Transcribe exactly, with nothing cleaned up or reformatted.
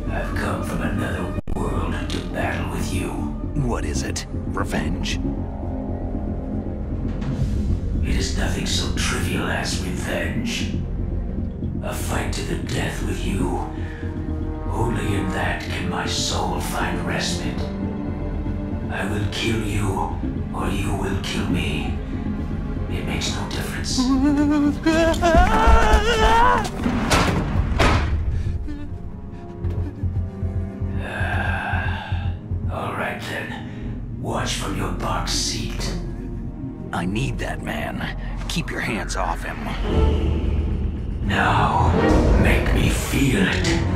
I've come from another world to battle with you. What is it? Revenge? It is nothing so trivial as revenge. A fight to the death with you. Only in that can my soul find respite. I will kill you, or you will kill me. It makes no difference. All right then. Watch from your box seat. I need that man. Keep your hands off him. Now, make me feel it.